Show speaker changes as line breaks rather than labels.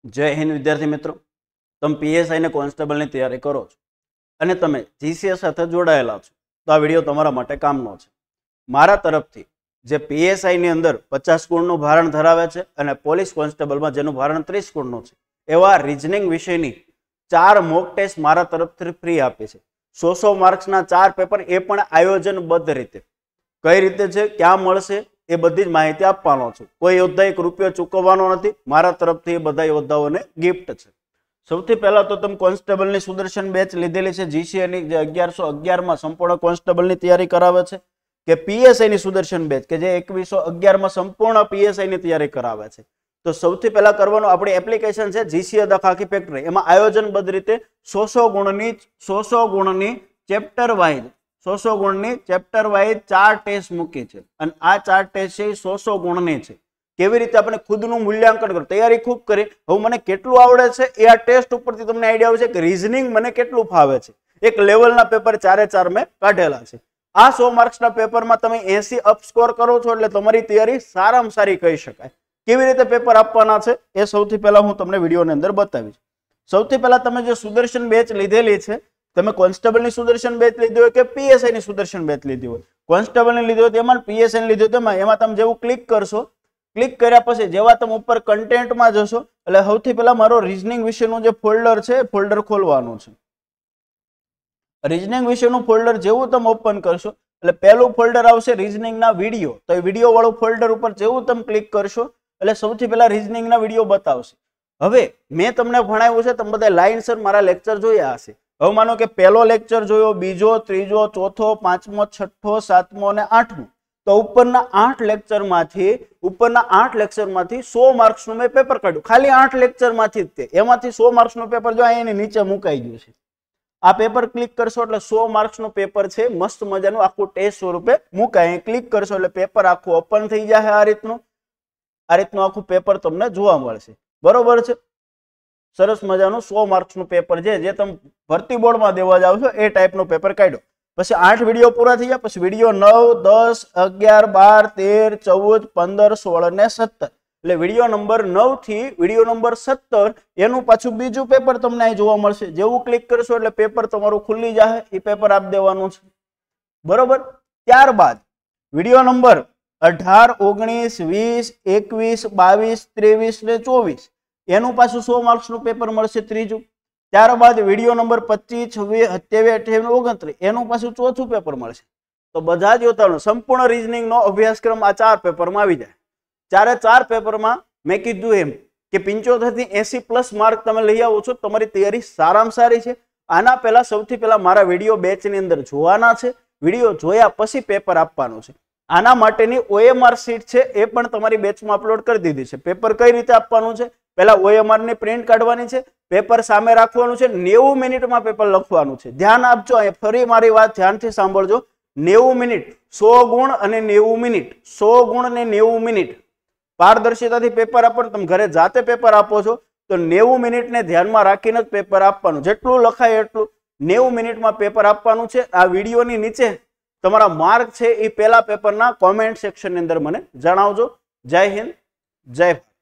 जय हिंद विद्यार्थी मित्रों, तम पीएसआई ने कोन्स्टेबल ની તૈયારી કરો છો અને તમે જીસીએસ સાથે જોડાયેલા છો તો આ વિડિયો તમારા માટે કામનો છે। મારા તરફથી જે પીએસઆઈ ની અંદર 50 ગુણનું ભારણ ધરાવે છે અને પોલીસ કોન્સ્ટેબલમાં જેનું ભારણ 30 ગુણનું છે એવા રીઝનિંગ વિષયની 4 મોક ટેસ્ટ મારા તરફથી ફ્રી આપી છે। 100 માર્ક્સના 4 પેપર એ પણ આયોજનબદ્ધ રીતે કઈ રીતે છે, ક્યાં મળશે એ બધી જ માહિતી આપવાનો છું। કોઈ યોદ્ધા 1 રૂપિયો ચૂકવવાનો નથી, મારા તરફથી એ બધા યોદ્ધાઓને ગિફ્ટ છે। સૌથી પહેલા તો તમે કોન્સ્ટેબલની સુદર્શન બેચ લીધેલી છે જીસીએ ની જે 1111 માં સંપૂર્ણ કોન્સ્ટેબલની તૈયારી કરાવે છે કે પીએસઆઈ ની સુદર્શન બેચ કે જે 2111 માં સંપૂર્ણ પીએસઆઈ ની તૈયારી કરાવે છે। તો સૌથી પહેલા કરવાનું આપણી એપ્લિકેશન છે જીસીએ ધ ખાકી ફેક્ટરી, એમાં આયોજનબદ્ધ રીતે 100 ગુણની ચેપ્ટર વાઇઝ 100 ગુણની ચેપ્ટર વાઇઝ 4 ટેસ્ટ મૂકી છે અને આ 4 ટેસ્ટ છે 100 ગુણની છે। કેવી રીતે આપણે ખુદનું મૂલ્યાંકન કરો, તૈયારી ખૂબ કરી હવે મને કેટલું આવડે છે એ આ ટેસ્ટ ઉપરથી તમને આઈડિયા આવશે કે રીઝનિંગ મને કેટલું ફાવે છે। એક લેવલના પેપર 4 મેં કાઢેલા છે। આ 100 માર્ક્સના પેપરમાં તમે 80 અપ સ્કોર કરો છો એટલે તમારી તૈયારી સારામાં સારી કહી શકાય। કેવી રીતે પેપર આપવાના છે એ સૌથી પહેલા હું તમને વિડીયોની અંદર બતાવીશ। સૌથી પહેલા તમે જે સુદર્શન બેચ લીધેલી છે, તમે કોન્સ્ટેબલની સુદર્શન બેચ લીધી હોય કે પીએસઆઈ ની સુદર્શન બેચ લીધી હોય, કોન્સ્ટેબલની લીધી હોય તેમાં પીએસઆઈ ની લીધી હોય એમાં તમે જેવું ક્લિક કરશો, ક્લિક કર્યા પછી જેવા તમે ઉપર કન્ટેન્ટમાં જશો એટલે સૌથી પહેલા મારો રીઝનિંગ વિશેનું જે ફોલ્ડર છે ફોલ્ડર ખોલવાનું છે। રીઝનિંગ વિશેનું ફોલ્ડર જેવું તમે ઓપન કરશો એટલે પહેલું ફોલ્ડર આવશે રીઝનિંગના વિડીયો। તો એ વિડીયો વાળું ફોલ્ડર ઉપર જેવું તમે ક્લિક કરશો એટલે સૌથી પહેલા રીઝનિંગના વિડીયો બતાવશે। હવે મેં તમને ભણાવ્યું છે, તમે બધા લાઇનસર મારા લેક્ચર જોયા હશે। હવે માનો કે પહેલો લેક્ચર જોયો, બીજો, ત્રીજો, ચોથો, પાંચમો, છઠ્ઠો, સાતમો અને આઠમો, તો ઉપરના 8 લેક્ચરમાંથી 100 માર્ક્સનું મેં પેપર કાઢ્યું, ખાલી 8 લેક્ચરમાંથી જ તે, એમાંથી 100 માર્ક્સનું પેપર જો અહીંની નીચે મુકાઈ ગયું છે। આ પેપર ક્લિક કરશો એટલે 100 માર્ક્સનું પેપર છે, મસ્ત મજાનું આખું ટેસ્ટ સ્વરૂપે મુકાય। અહીં ક્લિક કરશો એટલે પેપર આખું ઓપન થઈ જશે। આ રીતનું આખું પેપર તમને જોવા મળશે, બરોબર છે। સરસ મજાનું 100 માર્ક્સનું પેપર છે જે તમે ભરતી બોર્ડમાં દેવા જાવ છો એ ટાઈપનું પેપર કાઢ્યો। પછી 8 વિડીયો પૂરા થઈ ગયા, પછી વિડીયો 9, 10, 11, 12, 13, 14, 15, 16 અને 17 એટલે વિડીયો નંબર 9 થી વિડીયો નંબર 17 એનું પાછું બીજું પેપર તમને અહીં જોવા મળશે। જેવું ક્લિક કરશો એટલે પેપર તમારું ખુલ્લી જશે, એ પેપર આપી દેવાનું છે, બરોબર। ત્યારબાદ વિડીયો નંબર 18, 19, 20, 21, 22, 23 ને 24 એનું પાછું 100 માર્ક્સનું પેપર મળશે ત્રીજું। ત્યારબાદ વિડીયો નંબર 25, 26, 27, 28, 29 એનું પાછું ચોથું પેપર મળશે। તો બધા જ યોદ્ધાઓનો સંપૂર્ણ રીઝનિંગનો અભ્યાસક્રમ આ 4 પેપરમાં આવી જાય। 4 પેપરમાં મેં કીધું એમ કે 75 થી 80 પ્લસ માર્ક તમે લઈ આવો છો, તમારી તૈયારી સારામાં સારી છે। આના પહેલા સૌથી પહેલા મારા વિડીયો બેચની અંદર જોવાના છે, વિડીયો જોયા પછી પેપર આપવાનું છે। આના માટેની OMR શીટ છે એ પણ તમારી બેચમાં અપલોડ કરી દીધી છે। પેપર કઈ રીતે આપવાનું છે, પહેલા OMR ની પ્રિન્ટ કાઢવાની છે, પેપર સામે રાખવાનું છે, 90 મિનિટમાં પેપર લખવાનું છે। ધ્યાન આપજો, અહીંયા ફરી મારી વાત ધ્યાનથી સાંભળજો। 90 મિનિટ, 100 ગુણ અને 90 મિનિટ, 100 ગુણ અને 90 મિનિટ પારદર્શિતાથી પેપર આપવાનું। તમે ઘરે જાતે પેપર આપો છો તો 90 મિનિટને ધ્યાનમાં રાખીને જ પેપર આપવાનું, જેટલું લખાય એટલું 90 મિનિટમાં પેપર આપવાનું છે। આ વિડીયોની નીચે તમારા માર્ક છે એ પહેલા પેપરના કોમેન્ટ સેક્શનની અંદર મને જણાવજો। જય હિન્દ, જય ભારત।